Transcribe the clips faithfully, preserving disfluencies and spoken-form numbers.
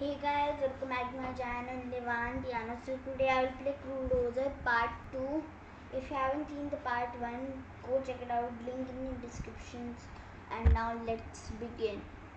Hey guys, welcome back to my channel Nivan Diana. So today I will play Crudozer part two. If you haven't seen the part one, go check it out. Link in the descriptions. And now let's begin.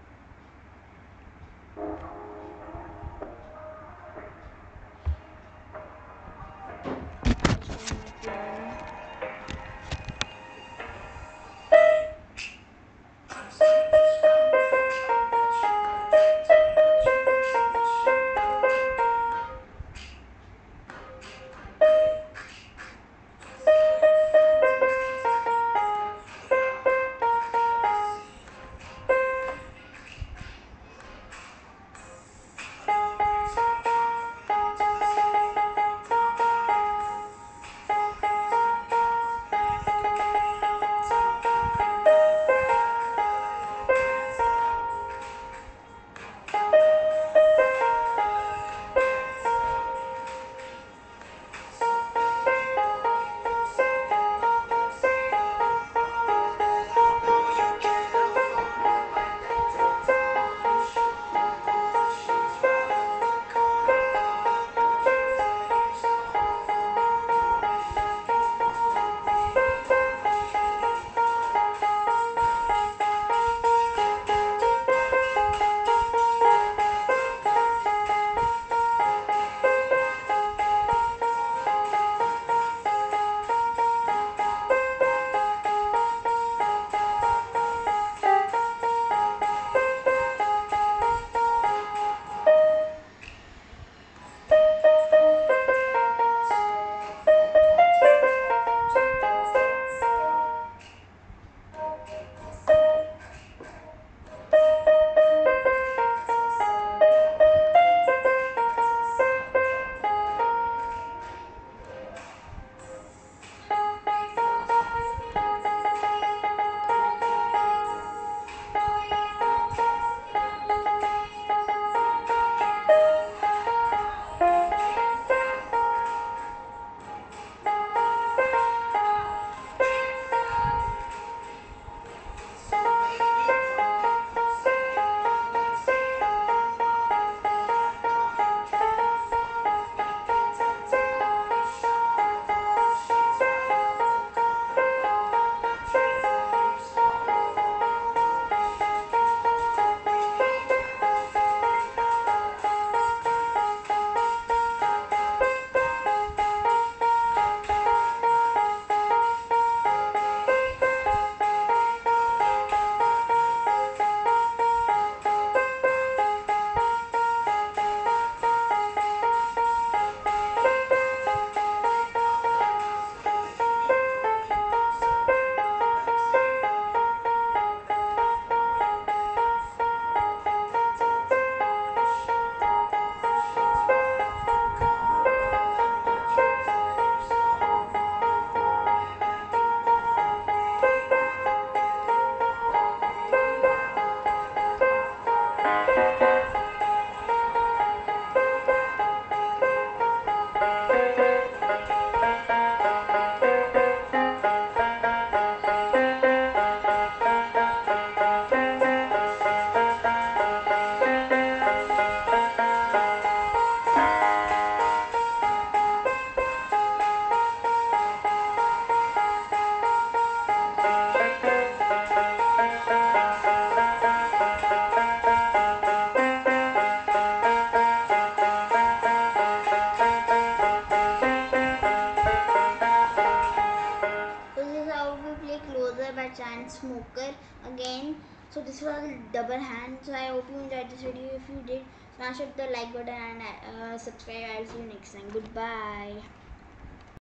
Closer by Chainsmokers again. So this was double hand. So I hope you enjoyed this video. If you did, smash up the like button and uh, subscribe. I'll see you next time. Goodbye.